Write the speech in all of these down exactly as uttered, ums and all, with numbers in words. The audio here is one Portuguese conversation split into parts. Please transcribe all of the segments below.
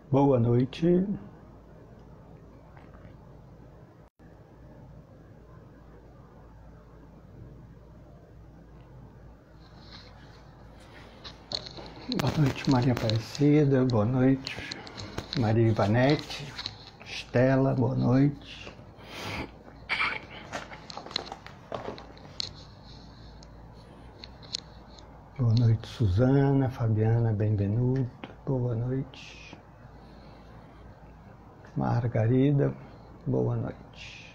Boa noite. Boa noite, Maria Aparecida. Boa noite, Maria Ivanete. Estela, boa noite. Boa noite, Suzana. Fabiana Benvenuto. Boa noite. Margarida, boa noite.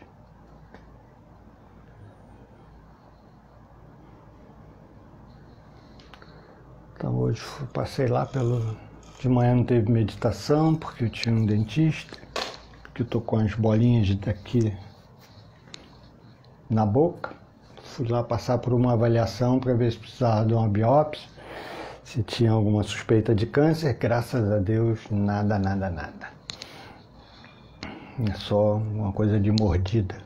Então hoje passei lá pelo... De manhã não teve meditação, porque eu tinha um dentista, que eu tô com as bolinhas daqui na boca. Fui lá passar por uma avaliação para ver se precisava de uma biópsia, se tinha alguma suspeita de câncer. Graças a Deus, nada, nada, nada. É só uma coisa de mordida.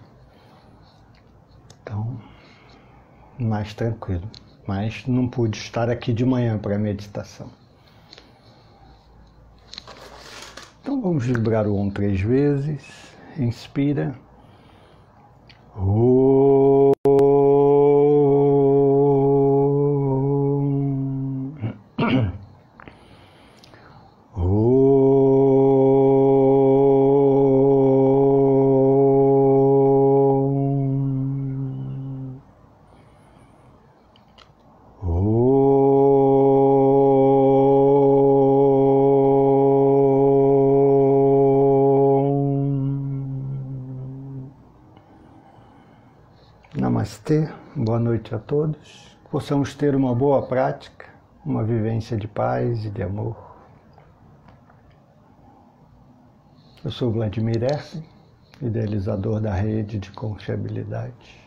Então, mais tranquilo. Mas não pude estar aqui de manhã para a meditação. Então vamos vibrar o Om três vezes. Inspira. Om. Namastê, boa noite a todos. Que possamos ter uma boa prática, uma vivência de paz e de amor. Eu sou Vladimir Ersen, idealizador da rede de confiabilidade.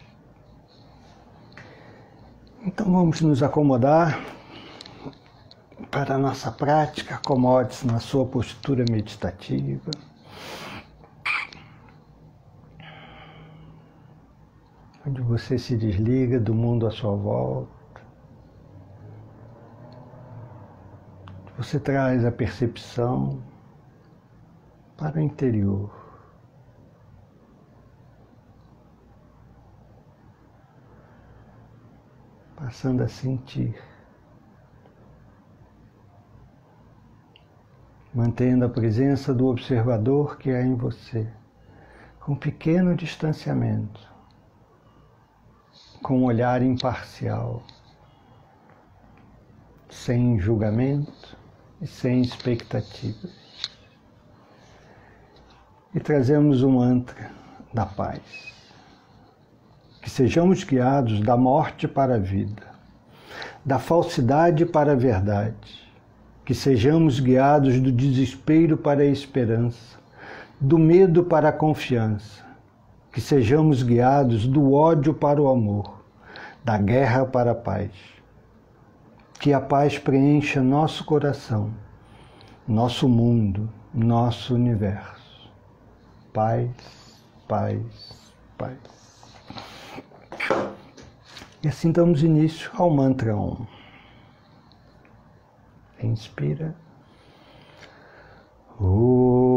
Então vamos nos acomodar para a nossa prática. Acomode-se na sua postura meditativa. Onde você se desliga do mundo à sua volta. Você traz a percepção para o interior. Passando a sentir. Mantendo a presença do observador que há em você, com um pequeno distanciamento. Com um olhar imparcial, sem julgamento e sem expectativas. E trazemos o mantra da paz. Que sejamos guiados da morte para a vida, da falsidade para a verdade. Que sejamos guiados do desespero para a esperança, do medo para a confiança. Que sejamos guiados do ódio para o amor, da guerra para a paz. Que a paz preencha nosso coração, nosso mundo, nosso universo. Paz, paz, paz. E assim damos início ao mantra Om. Inspira. Om.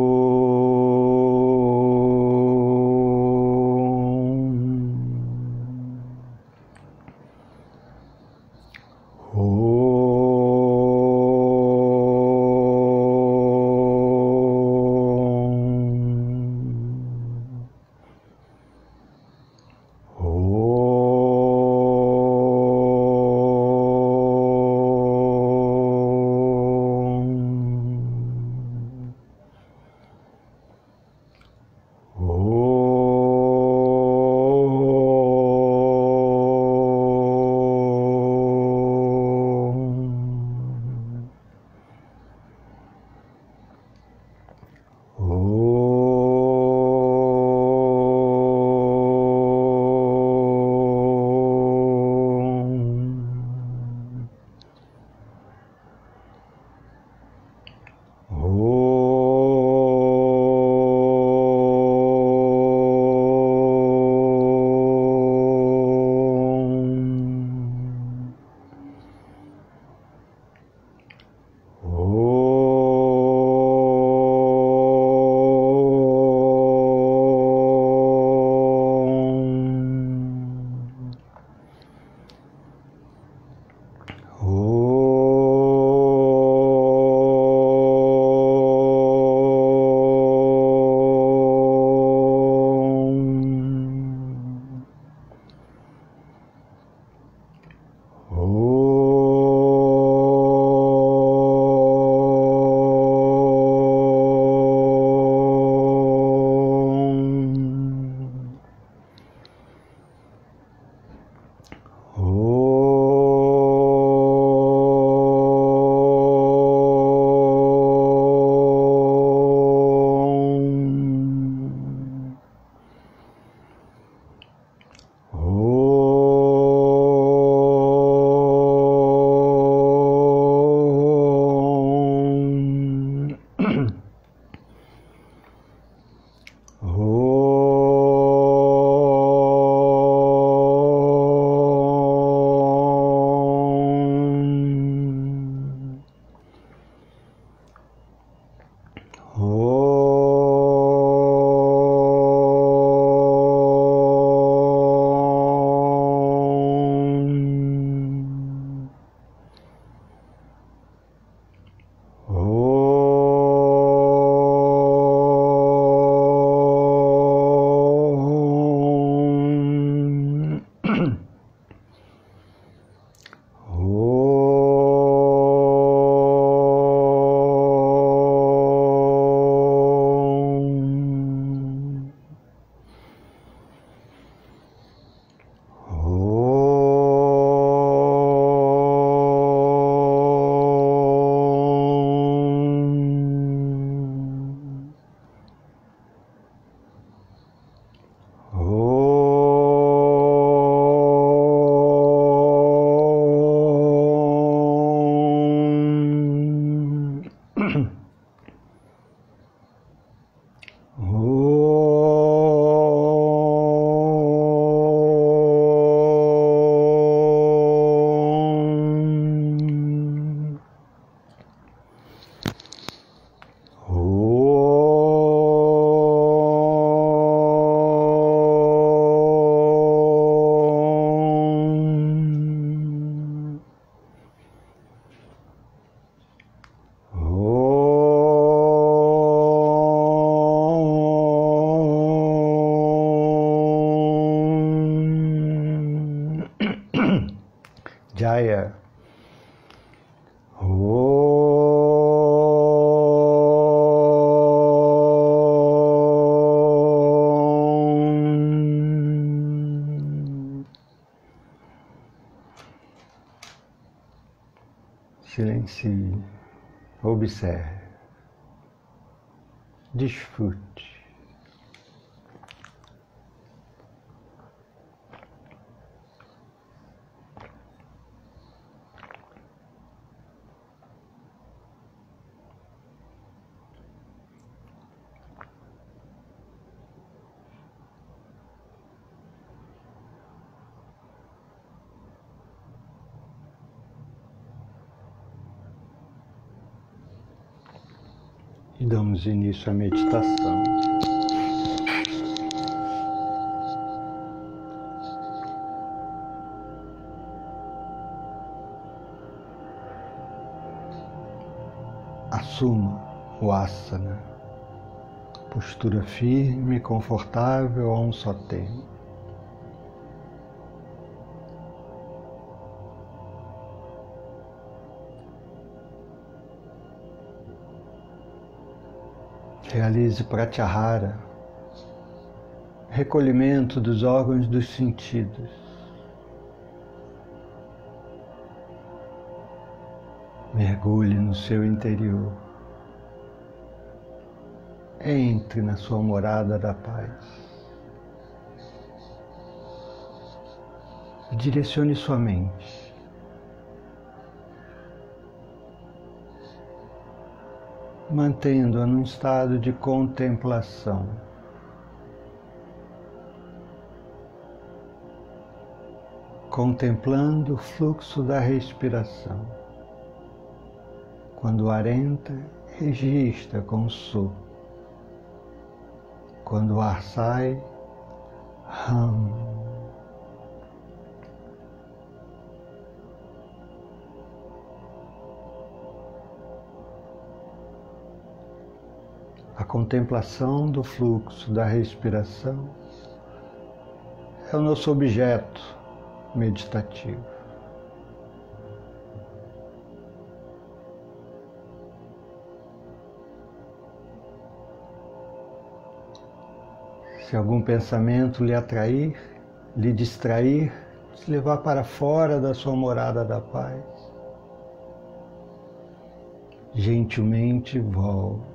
Jaya. Silencie, observe, desfrute. E damos início à meditação. Assuma o asana, postura firme e confortável a um só tempo. Realize pratyahara, recolhimento dos órgãos dos sentidos. Mergulhe no seu interior. Entre na sua morada da paz. E direcione sua mente. Mantendo-a num estado de contemplação. Contemplando o fluxo da respiração. Quando o ar entra, registra com o sopro. Quando o ar sai, hum. A contemplação do fluxo da respiração é o nosso objeto meditativo. Se algum pensamento lhe atrair, lhe distrair, se levar para fora da sua morada da paz, gentilmente volte.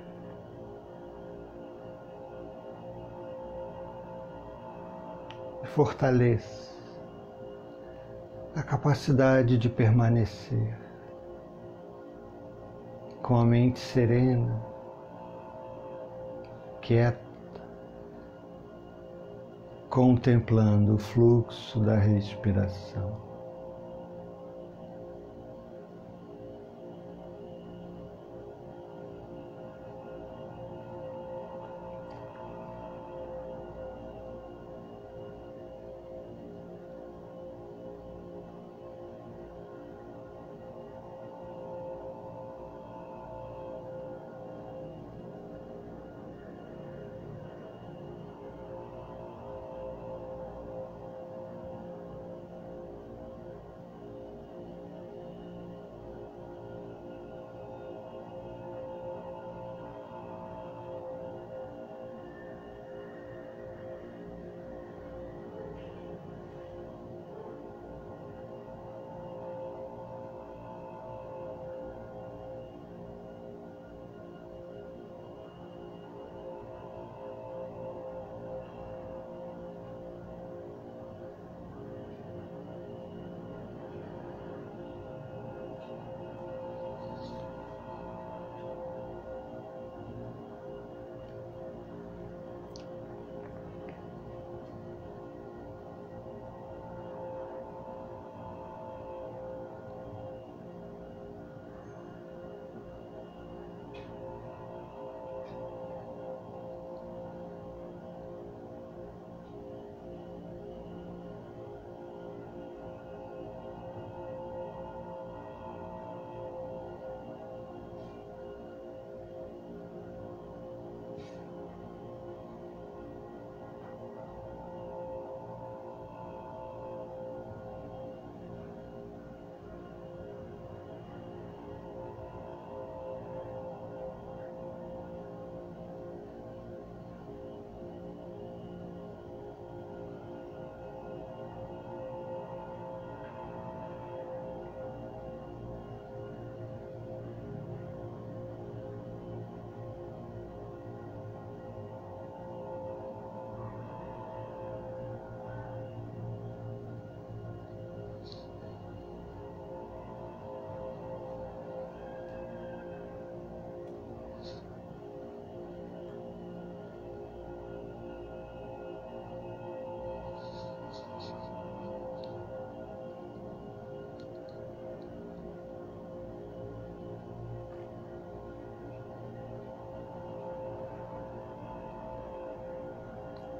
Fortaleça a capacidade de permanecer com a mente serena, quieta, contemplando o fluxo da respiração.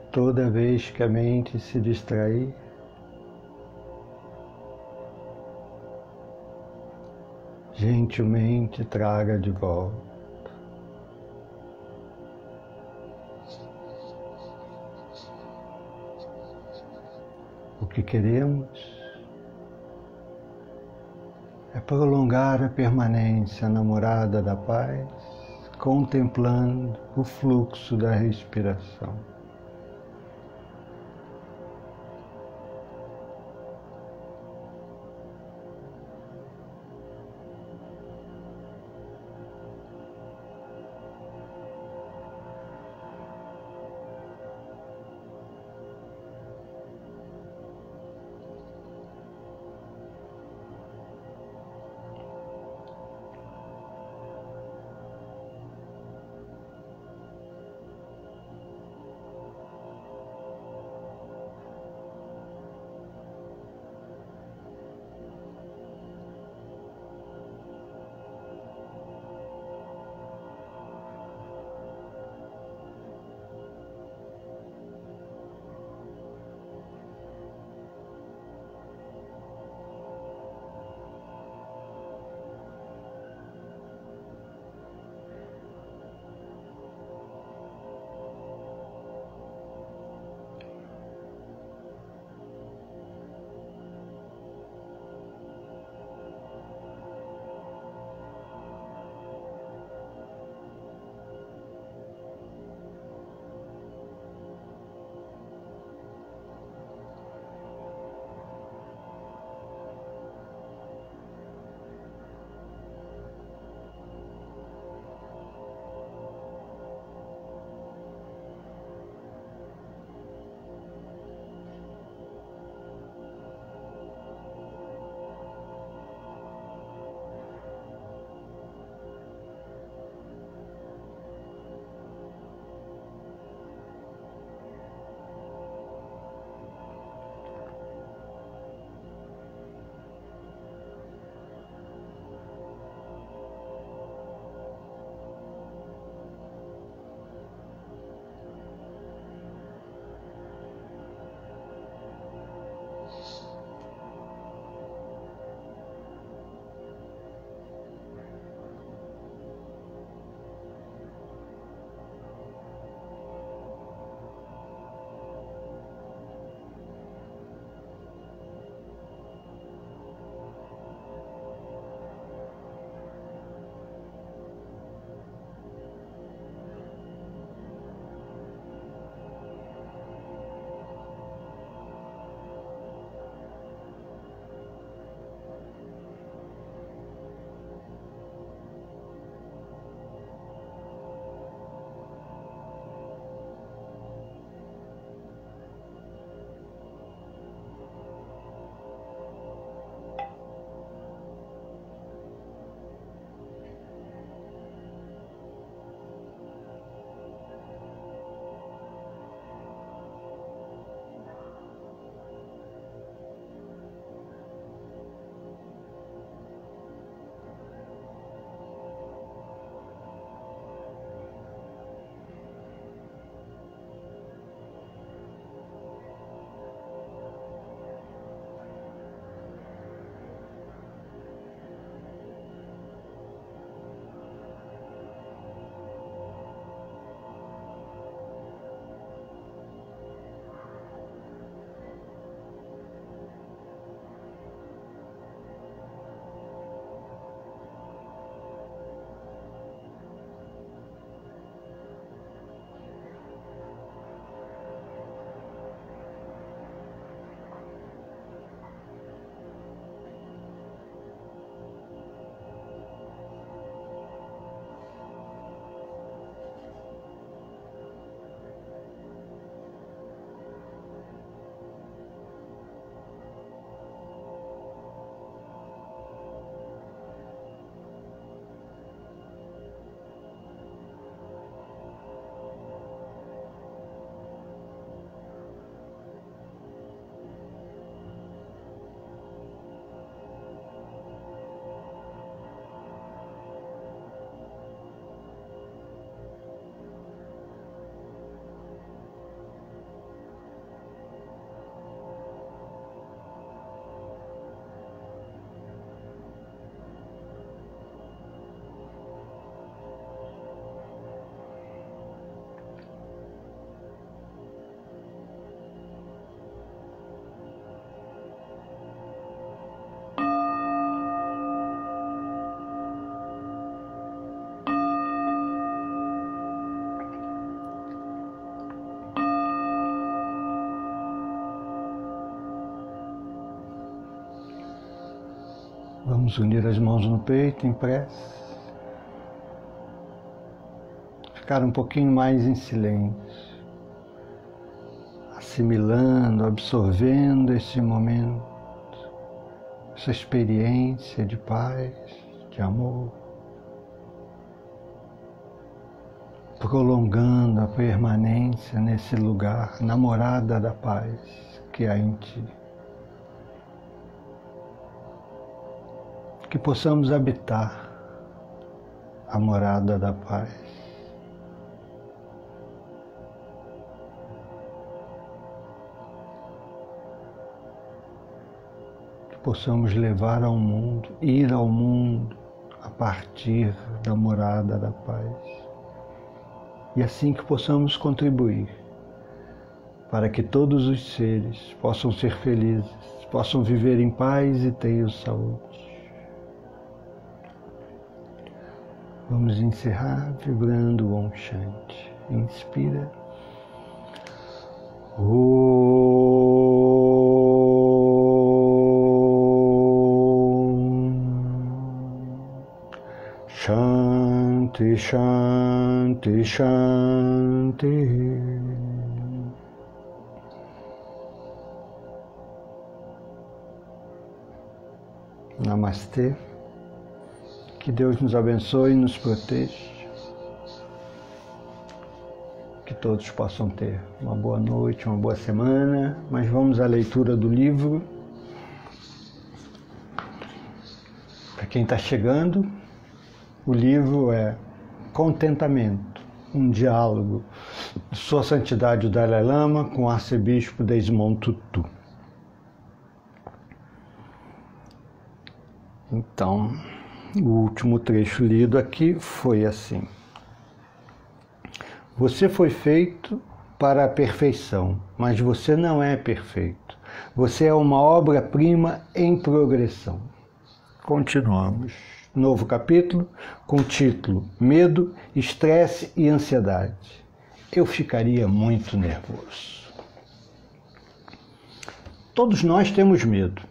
Toda vez que a mente se distrair, gentilmente traga de volta. O que queremos é prolongar a permanência na morada da paz, contemplando o fluxo da respiração. Vamos unir as mãos no peito em prece. Ficar um pouquinho mais em silêncio, assimilando, absorvendo esse momento, essa experiência de paz, de amor, prolongando a permanência nesse lugar, na morada da paz que há em ti. Que possamos habitar a morada da paz. Que possamos levar ao mundo, ir ao mundo a partir da morada da paz. E assim que possamos contribuir para que todos os seres possam ser felizes, possam viver em paz e tenham saúde. Vamos encerrar vibrando o Om Shanti. Inspira. Om Shanti, Shanti, Shanti. Namastê. Que Deus nos abençoe e nos proteja. Que todos possam ter uma boa noite, uma boa semana. Mas vamos à leitura do livro. Para quem está chegando, o livro é Contentamento, um diálogo de Sua Santidade o Dalai Lama com o Arcebispo Desmond Tutu. Então, o último trecho lido aqui foi assim: você foi feito para a perfeição, mas você não é perfeito. Você é uma obra-prima em progressão. Continuamos. Novo capítulo com o título Medo, Estresse e Ansiedade. Eu ficaria muito nervoso. Todos nós temos medo.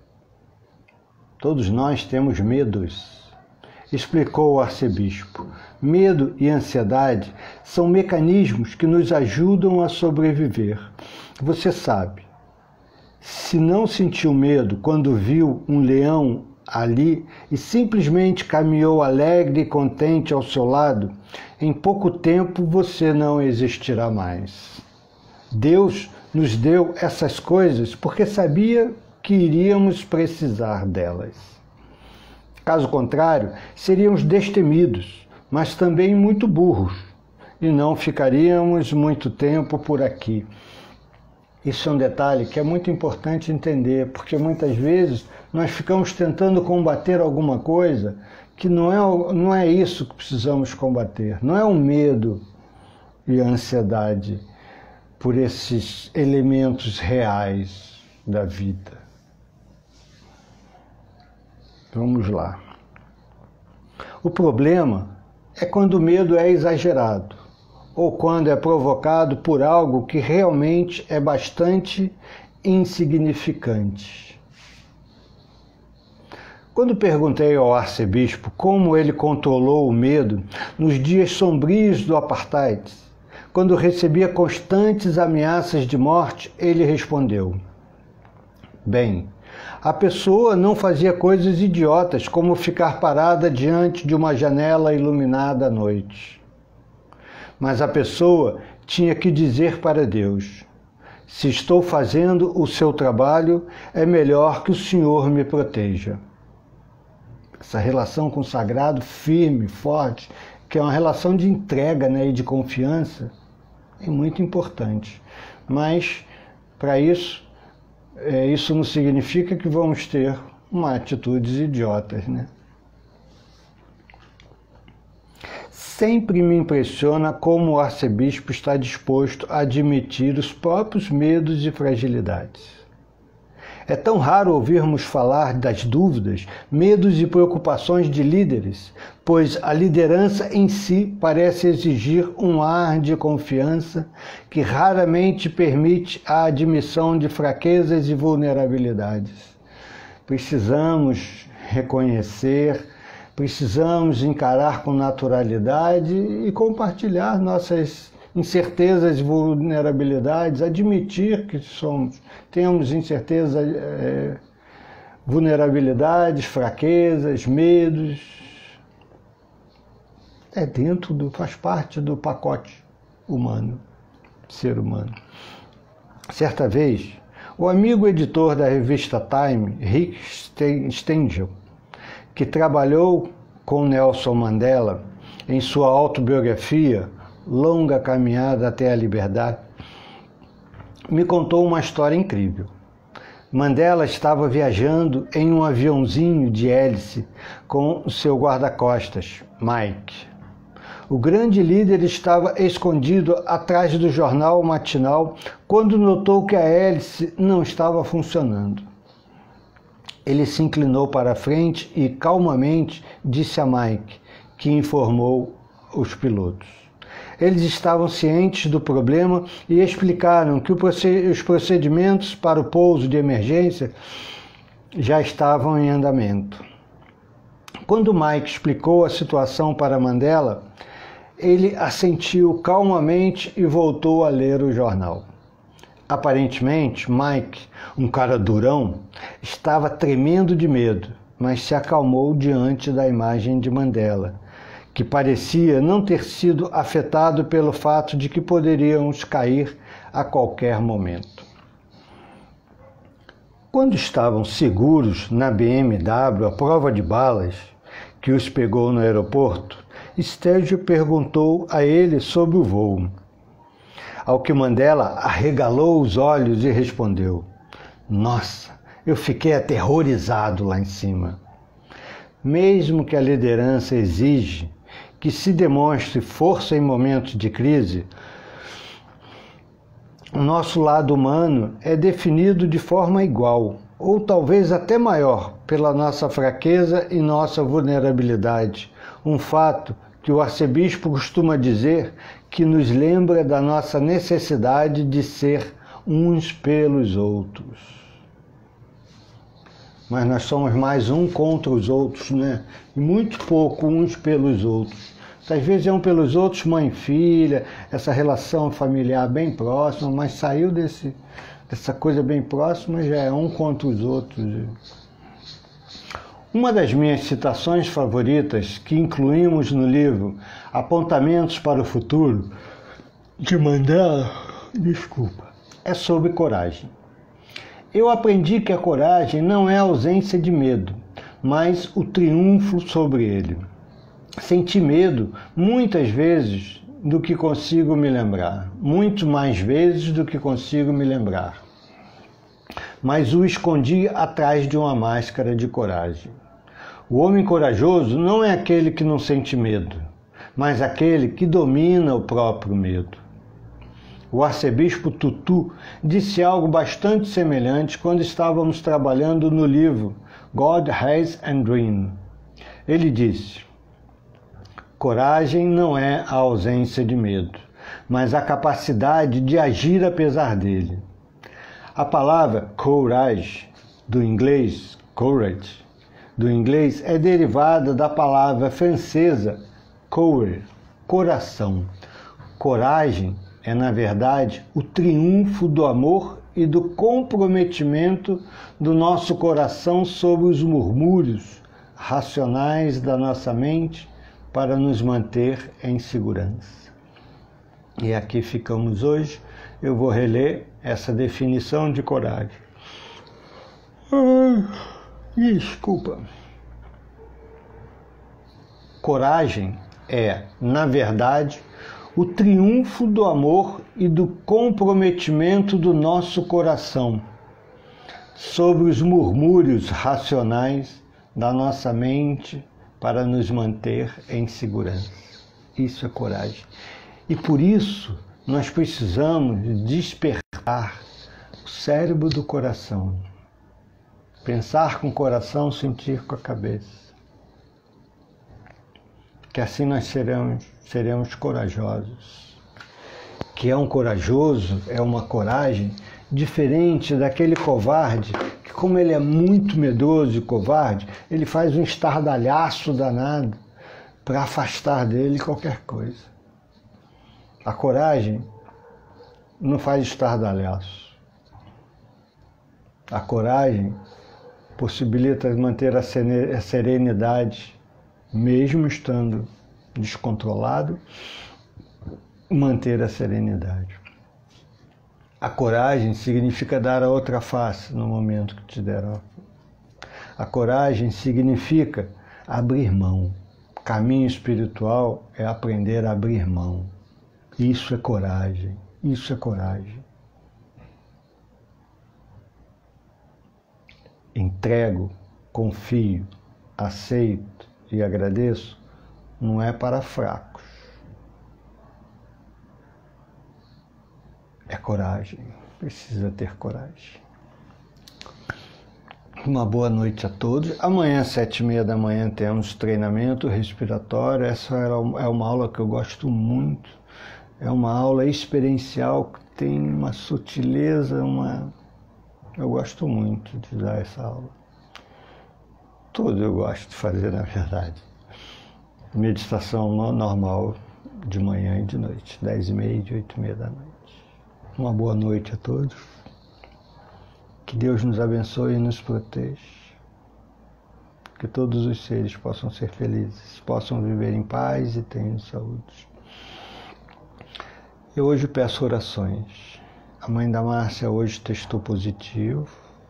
Todos nós temos medos, explicou o arcebispo. Medo e ansiedade são mecanismos que nos ajudam a sobreviver. Você sabe, se não sentiu medo quando viu um leão ali e simplesmente caminhou alegre e contente ao seu lado, em pouco tempo você não existirá mais. Deus nos deu essas coisas porque sabia que iríamos precisar delas. Caso contrário, seríamos destemidos, mas também muito burros, e não ficaríamos muito tempo por aqui. Isso é um detalhe que é muito importante entender, porque muitas vezes nós ficamos tentando combater alguma coisa que não é, não é isso que precisamos combater. Não é o medo e a ansiedade por esses elementos reais da vida. Vamos lá. O problema é quando o medo é exagerado, ou quando é provocado por algo que realmente é bastante insignificante. Quando perguntei ao arcebispo como ele controlou o medo nos dias sombrios do apartheid, quando recebia constantes ameaças de morte, ele respondeu: bem, a pessoa não fazia coisas idiotas como ficar parada diante de uma janela iluminada à noite. Mas a pessoa tinha que dizer para Deus: se estou fazendo o seu trabalho, é melhor que o Senhor me proteja. Essa relação com o sagrado firme, forte, que é uma relação de entrega, né, e de confiança, é muito importante. Mas, para isso, É, isso não significa que vamos ter uma atitudes idiotas, né? Sempre me impressiona como o arcebispo está disposto a admitir os próprios medos e fragilidades. É tão raro ouvirmos falar das dúvidas, medos e preocupações de líderes, pois a liderança em si parece exigir um ar de confiança que raramente permite a admissão de fraquezas e vulnerabilidades. Precisamos reconhecer, precisamos encarar com naturalidade e compartilhar nossas incertezas e vulnerabilidades, admitir que somos, temos incertezas, é, vulnerabilidades, fraquezas, medos. É dentro do, faz parte do pacote humano, ser humano. Certa vez, o amigo editor da revista Time, Rick Stengel, que trabalhou com Nelson Mandela em sua autobiografia Longa Caminhada até a Liberdade, me contou uma história incrível. Mandela estava viajando em um aviãozinho de hélice com o seu guarda-costas, Mike. O grande líder estava escondido atrás do jornal matinal quando notou que a hélice não estava funcionando. Ele se inclinou para a frente e calmamente disse a Mike, que informou os pilotos. Eles estavam cientes do problema e explicaram que os procedimentos para o pouso de emergência já estavam em andamento. Quando Mike explicou a situação para Mandela, ele assentiu calmamente e voltou a ler o jornal. Aparentemente, Mike, um cara durão, estava tremendo de medo, mas se acalmou diante da imagem de Mandela, que parecia não ter sido afetado pelo fato de que poderíamos cair a qualquer momento. Quando estavam seguros na B M W à prova de balas, que os pegou no aeroporto, Stengel perguntou a ele sobre o voo. Ao que Mandela arregalou os olhos e respondeu: "Nossa, eu fiquei aterrorizado lá em cima." Mesmo que a liderança exige que se demonstre força em momentos de crise, o nosso lado humano é definido de forma igual, ou talvez até maior, pela nossa fraqueza e nossa vulnerabilidade. Um fato que o arcebispo costuma dizer que nos lembra da nossa necessidade de ser uns pelos outros. Mas nós somos mais um contra os outros, né? E muito pouco uns pelos outros. Às vezes é um pelos outros, mãe e filha, essa relação familiar bem próxima, mas saiu desse, dessa coisa bem próxima, já é um contra os outros. Uma das minhas citações favoritas, que incluímos no livro Apontamentos para o Futuro, de Mandela, desculpa, é sobre coragem. Eu aprendi que a coragem não é a ausência de medo, mas o triunfo sobre ele. Senti medo muitas vezes do que consigo me lembrar, muito mais vezes do que consigo me lembrar. Mas o escondi atrás de uma máscara de coragem. O homem corajoso não é aquele que não sente medo, mas aquele que domina o próprio medo. O arcebispo Tutu disse algo bastante semelhante quando estávamos trabalhando no livro God Has a Dream. Ele disse: coragem não é a ausência de medo, mas a capacidade de agir apesar dele. A palavra courage, do inglês courage, do inglês é derivada da palavra francesa cœur, coração. Coragem é, na verdade, o triunfo do amor e do comprometimento do nosso coração sobre os murmúrios racionais da nossa mente para nos manter em segurança. E aqui ficamos hoje. Eu vou reler essa definição de coragem. Ah, desculpa. Coragem é, na verdade, o triunfo do amor e do comprometimento do nosso coração sobre os murmúrios racionais da nossa mente para nos manter em segurança. Isso é coragem. E por isso nós precisamos despertar o cérebro do coração. Pensar com o coração, sentir com a cabeça. Que assim nós seremos, seremos corajosos. Que é um corajoso, é uma coragem diferente daquele covarde que como ele é muito medroso e covarde, ele faz um estardalhaço danado para afastar dele qualquer coisa. A coragem não faz estardalhaço. A coragem possibilita manter a serenidade, mesmo estando descontrolado, manter a serenidade. A coragem significa dar a outra face no momento que te deram. A coragem significa abrir mão. Caminho espiritual é aprender a abrir mão. Isso é coragem. Isso é coragem. Entrego, confio, aceito e agradeço não é para fracos. É coragem. Precisa ter coragem. Uma boa noite a todos. Amanhã, às sete e meia da manhã, temos treinamento respiratório. Essa é uma aula que eu gosto muito. É uma aula experiencial que tem uma sutileza, uma... Eu gosto muito de dar essa aula. Tudo eu gosto de fazer, na verdade. Meditação normal de manhã e de noite, dez e meia e de oito e meia da noite. Uma boa noite a todos. Que Deus nos abençoe e nos proteja. Que todos os seres possam ser felizes, possam viver em paz e tenham saúde. Eu hoje peço orações. A mãe da Márcia hoje testou positivo.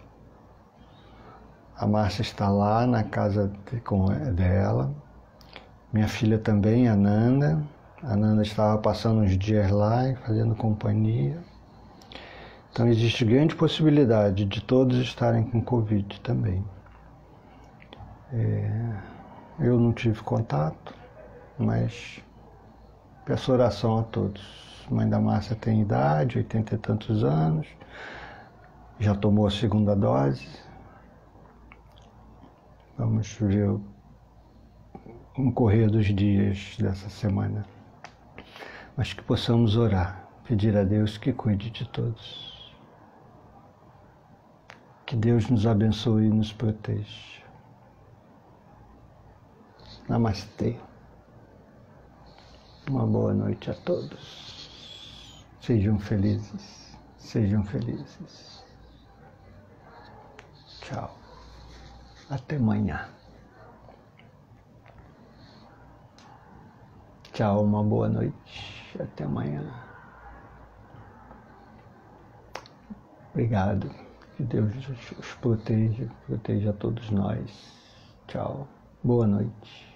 A Márcia está lá na casa dela. Minha filha também, a Nanda. A Nanda estava passando uns dias lá, fazendo companhia. Então existe grande possibilidade de todos estarem com Covid também. É, eu não tive contato, mas peço oração a todos. A mãe da Márcia tem idade, oitenta e tantos anos, já tomou a segunda dose. Vamos ver o no correr dos dias dessa semana. Mas que possamos orar, pedir a Deus que cuide de todos. Que Deus nos abençoe e nos proteja. Namastê. Uma boa noite a todos. Sejam felizes. Sejam felizes. Tchau. Até amanhã. Tchau, uma boa noite. Até amanhã. Obrigado. Que Deus os proteja, proteja a todos nós. Tchau. Boa noite.